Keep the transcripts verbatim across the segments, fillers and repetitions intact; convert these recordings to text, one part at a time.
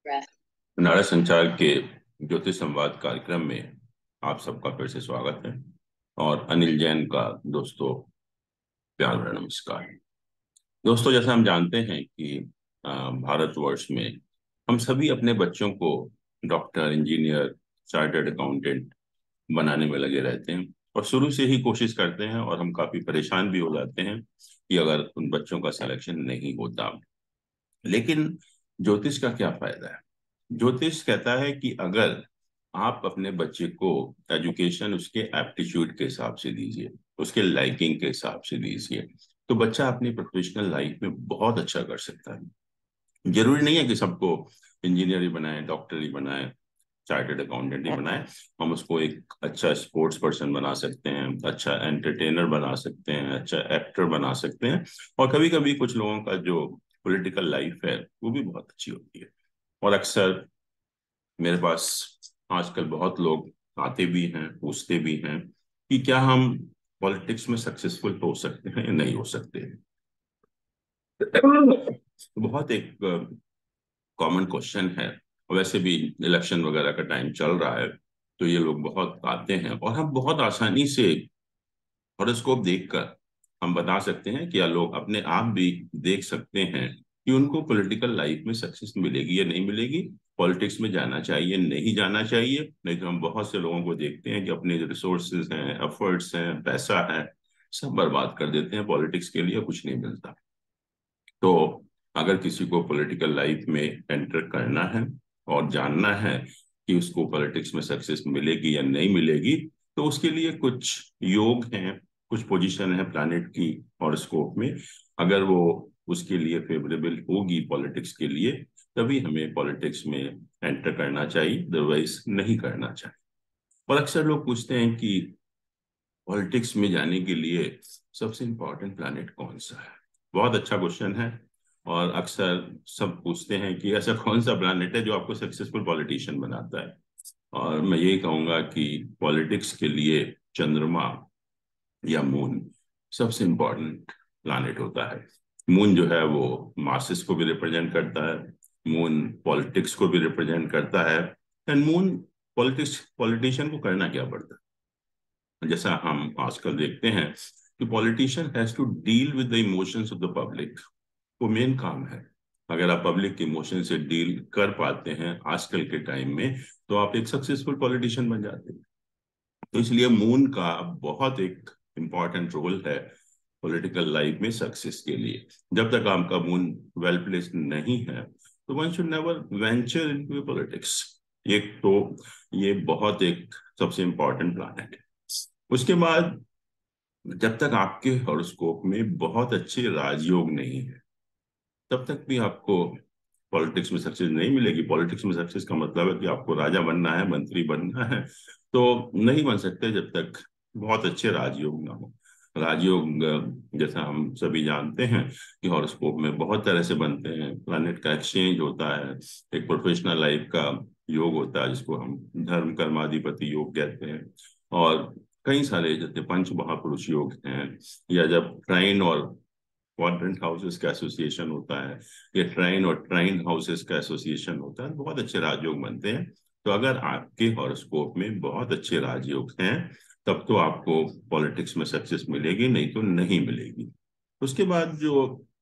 नारा संचार के ज्योतिष संवाद कार्यक्रम में आप सबका फिर से स्वागत है। और अनिल जैन का दोस्तों प्यार भरा नमस्कार। दोस्तों, जैसा हम जानते हैं कि अ, भारतवर्ष में हम सभी अपने बच्चों को डॉक्टर, इंजीनियर, चार्टर्ड अकाउंटेंट बनाने में लगे रहते हैं और शुरू से ही कोशिश करते हैं, और हम काफी परेशान भी हो जाते हैं कि अगर उन बच्चों का सिलेक्शन नहीं होता। लेकिन ज्योतिष का क्या फायदा है? ज्योतिष कहता है कि अगर आप अपने बच्चे को एजुकेशन उसके एप्टीट्यूड के हिसाब से दीजिए, उसके लाइकिंग के हिसाब से दीजिए, तो बच्चा अपनी प्रोफेशनल लाइफ में बहुत अच्छा कर सकता है। जरूरी नहीं है कि सबको इंजीनियर ही बनाए, डॉक्टर ही बनाए, चार्टर्ड अकाउंटेंट ही बनाए। हम उसको एक अच्छा स्पोर्ट्स पर्सन बना सकते हैं, अच्छा एंटरटेनर बना सकते हैं, अच्छा एक्टर बना सकते हैं। और कभी कभी कुछ लोगों का जो पॉलिटिकल लाइफ है वो भी बहुत अच्छी होती है। और अक्सर मेरे पास आजकल बहुत लोग आते भी हैं, पूछते भी हैं कि क्या हम पॉलिटिक्स में सक्सेसफुल हो सकते हैं या नहीं हो सकते। बहुत एक कॉमन क्वेश्चन है। वैसे भी इलेक्शन वगैरह का टाइम चल रहा है, तो ये लोग बहुत आते हैं और हम बहुत आसानी से हॉरोस्कोप देखकर हम बता सकते हैं कि या लोग अपने आप भी देख सकते हैं कि उनको पॉलिटिकल लाइफ में सक्सेस मिलेगी या नहीं मिलेगी, पॉलिटिक्स में जाना चाहिए नहीं जाना चाहिए। नहीं तो हम बहुत से लोगों को देखते हैं कि अपने जो रिसोर्सेज हैं, एफर्ट्स हैं, पैसा है, सब बर्बाद कर देते हैं पॉलिटिक्स के लिए, कुछ नहीं मिलता। तो अगर किसी को पॉलिटिकल लाइफ में एंटर करना है और जानना है कि उसको पॉलिटिक्स में सक्सेस मिलेगी या नहीं मिलेगी, तो उसके लिए कुछ योग हैं, कुछ पोजीशन है प्लैनेट की हॉरोस्कोप में। अगर वो उसके लिए फेवरेबल होगी पॉलिटिक्स के लिए, तभी हमें पॉलिटिक्स में एंटर करना चाहिए, अदरवाइज नहीं करना चाहिए। और अक्सर लोग पूछते हैं कि पॉलिटिक्स में जाने के लिए सबसे इम्पोर्टेंट प्लैनेट कौन सा है। बहुत अच्छा क्वेश्चन है। और अक्सर सब पूछते हैं कि ऐसा कौन सा प्लैनेट है जो आपको सक्सेसफुल पॉलिटिशियन बनाता है। और मैं यही कहूंगा कि पॉलिटिक्स के लिए चंद्रमा या मून सबसे इम्पोर्टेंट प्लैनेट होता है। मून जो है वो मार्सेस को भी रिप्रेजेंट करता है, मून पॉलिटिक्स को भी रिप्रेजेंट करता है। एंड मून पॉलिटिक्स पॉलिटिशियन को करना क्या पड़ता है? जैसा हम आजकल देखते हैं कि politician has to deal with the emotions of the public. वो मेन काम है। अगर आप पब्लिक के इमोशन से डील कर पाते हैं आजकल के टाइम में, तो आप एक सक्सेसफुल पॉलिटिशियन बन जाते हैं। तो इसलिए मून का बहुत एक इम्पॉर्टेंट रोल है पॉलिटिकल लाइफ में सक्सेस के लिए। जब तक आपका मून वेल प्लेस्ड नहीं है, तो one should never venture into politics. एक तो ये बहुत एक सबसे इम्पॉर्टेंट प्लैनेट है। उसके बाद जब तक आपके हॉरोस्कोप में बहुत अच्छे राजयोग नहीं है, तब तक भी आपको पॉलिटिक्स में सक्सेस नहीं मिलेगी। पॉलिटिक्स में सक्सेस का मतलब है कि आपको राजा बनना है, मंत्री बनना है, तो नहीं बन सकते जब तक बहुत अच्छे राजयोग ना हो। राजयोग अ, जैसा हम सभी जानते हैं कि हॉरोस्कोप में बहुत तरह से बनते हैं। प्लैनेट का एक्सचेंज होता है, एक प्रोफेशनल लाइफ का योग होता है जिसको हम धर्म कर्माधिपति योग कहते हैं। और कई सारे जैसे पंच महापुरुष योग हैं, या जब ट्राइन और क्वाड्रेंट हाउसेस का एसोसिएशन होता है, या ट्राइन और ट्राइन हाउसेस का एसोसिएशन होता है, बहुत अच्छे राजयोग बनते हैं। तो अगर आपके हॉरोस्कोप में बहुत अच्छे राजयोग हैं, तब तो आपको पॉलिटिक्स में सक्सेस मिलेगी, नहीं तो नहीं मिलेगी। उसके बाद जो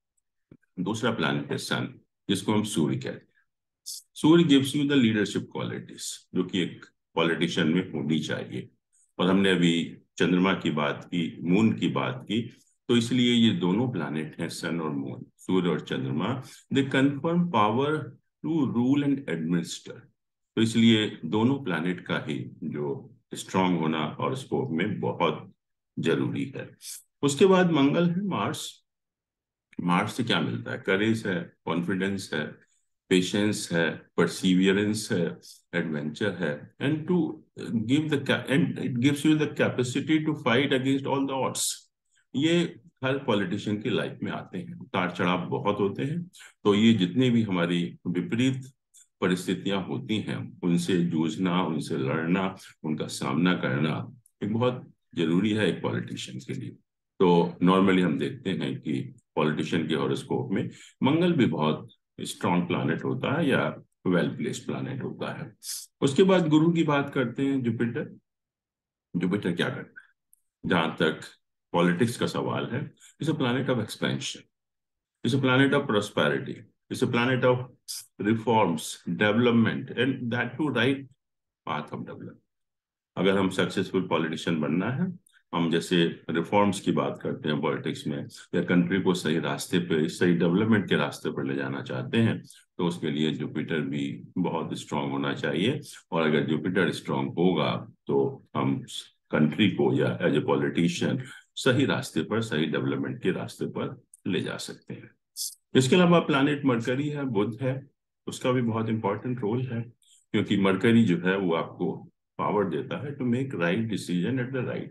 दूसरा प्लैनेट है सन, जिसको हम सूर्य कहते हैं। सूर्य gives you the leadership qualities जो कि एक पॉलिटिशियन में होनी चाहिए। और हमने अभी चंद्रमा की बात की, मून की बात की, तो इसलिए ये दोनों प्लैनेट हैं, सन और मून, सूर्य और चंद्रमा, they confirm power to rule and administer. तो इसलिए दोनों प्लैनेट का ही जो स्ट्रांग होना और स्कोप में बहुत जरूरी है। उसके बाद मंगल है, मार्स। मार्स से क्या मिलता है? करेज है, कॉन्फिडेंस है, पेशेंस है, परसीवियरेंस है, एडवेंचर है, and to give the end it gives you the capacity to fight against all the odds. ये हर पॉलिटिशियन की लाइफ में आते हैं, उतार चढ़ाव बहुत होते हैं। तो ये जितनी भी हमारी विपरीत परिस्थितियां होती हैं, उनसे जूझना, उनसे लड़ना, उनका सामना करना एक बहुत जरूरी है एक पॉलिटिशियन के लिए। तो नॉर्मली हम देखते हैं कि पॉलिटिशियन के हॉरोस्कोप में मंगल भी बहुत स्ट्रॉन्ग प्लैनेट होता है, या वेल प्लेस्ड प्लैनेट होता है। उसके बाद गुरु की बात करते हैं, जुपिटर। जुपिटर क्या करता है जहां तक पॉलिटिक्स का सवाल है? It's a planet of expansion, it's a planet of prosperity, it's a planet of reforms, development, and that to right path of development. अगर हम सक्सेसफुल पॉलिटिशियन बनना है, हम जैसे रिफॉर्म्स की बात करते हैं पॉलिटिक्स में, या कंट्री को सही रास्ते पे, सही डेवलपमेंट के रास्ते पर ले जाना चाहते हैं, तो उसके लिए जुपिटर भी बहुत स्ट्रांग होना चाहिए। और अगर जुपिटर स्ट्रांग होगा तो हम कंट्री को या एज ए पॉलिटिशियन सही रास्ते पर, सही डेवलपमेंट के रास्ते पर ले जा सकते हैं। इसके अलावा प्लैनेट मरकरी है, बुध है, उसका भी बहुत इंपॉर्टेंट रोल है, क्योंकि मरकरी जो है वो आपको पावर देता है to make right decision at the right,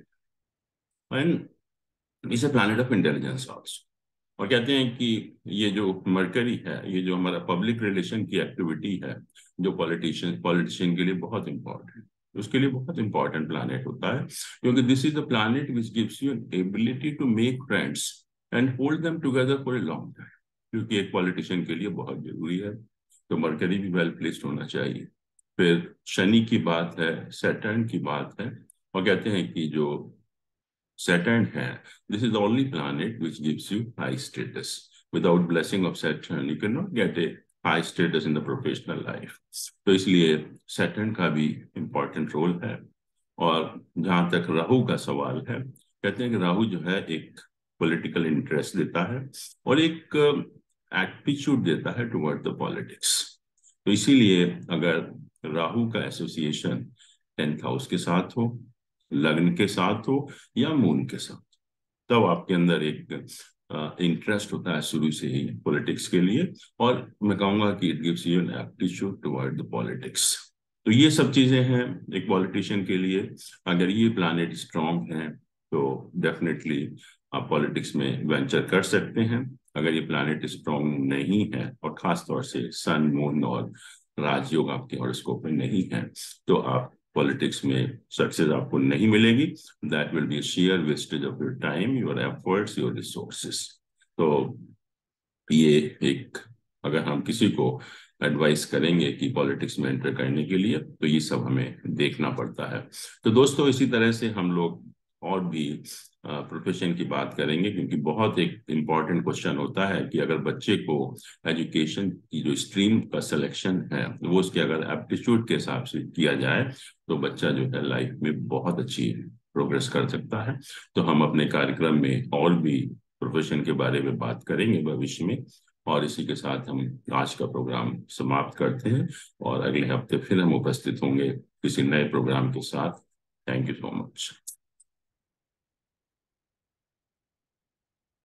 and is a planet of intelligence also. और कहते हैं कि ये जो मरकरी है, ये जो हमारा पब्लिक रिलेशन की एक्टिविटी है, जो पॉलिटिशियन पॉलिटिशियन के लिए बहुत इंपॉर्टेंट, उसके लिए बहुत इंपॉर्टेंट प्लैनेट होता है, क्योंकि this is the planet which gives you ability to make friends and hold them together for a long time, क्योंकि एक पॉलिटिशियन के लिए बहुत जरूरी है। तो मरकरी भी वेल प्लेस्ड होना चाहिए। फिर शनि की बात है, सैटर्न की बात है, और कहते हैं कि जो Saturn है, this is the only planet which gives you high status. Without blessing of Saturn, you cannot get a high status in the professional life. तो इसलिए Saturn का भी important रोल है। और जहां तक राहु का सवाल है, कहते हैं कि राहु जो है एक पॉलिटिकल इंटरेस्ट देता है और एक एप्टीट्यूड देता है टुवर्ड द पॉलिटिक्स। तो इसीलिए अगर राहु का एसोसिएशन टेंथ हाउस के साथ हो, लग्न के साथ हो, या मून के साथ, तब आपके अंदर एक इंटरेस्ट होता है शुरू से ही पॉलिटिक्स के लिए, और मैं कहूंगा कि it gives you an aptitude toward the politics. तो ये सब चीजें हैं एक पॉलिटिशियन के लिए। अगर ये प्लैनेट स्ट्रांग है तो डेफिनेटली आप पॉलिटिक्स में वेंचर कर सकते हैं। अगर ये प्लैनेट स्ट्रांग नहीं है, और खास तौर से सन, मून और राजयोग आपके हॉरोस्कोप में नहीं है, तो आप पॉलिटिक्स में सक्सेस आपको नहीं मिलेगी। That will be sheer wastage of your time, your efforts, your resources. तो ये एक, अगर हम किसी को एडवाइस करेंगे कि पॉलिटिक्स में एंटर करने के लिए, तो ये सब हमें देखना पड़ता है। तो दोस्तों, इसी तरह से हम लोग और भी प्रोफेशन की बात करेंगे, क्योंकि बहुत एक इम्पॉर्टेंट क्वेश्चन होता है कि अगर बच्चे को एजुकेशन की जो स्ट्रीम का सिलेक्शन है वो उसके अगर एप्टीट्यूड के हिसाब से किया जाए, तो बच्चा जो है लाइफ में बहुत अच्छी प्रोग्रेस कर सकता है। तो हम अपने कार्यक्रम में और भी प्रोफेशन के बारे में बात करेंगे भविष्य में। और इसी के साथ हम आज का प्रोग्राम समाप्त करते हैं, और अगले हफ्ते फिर हम उपस्थित होंगे किसी नए प्रोग्राम के साथ। Thank you so much.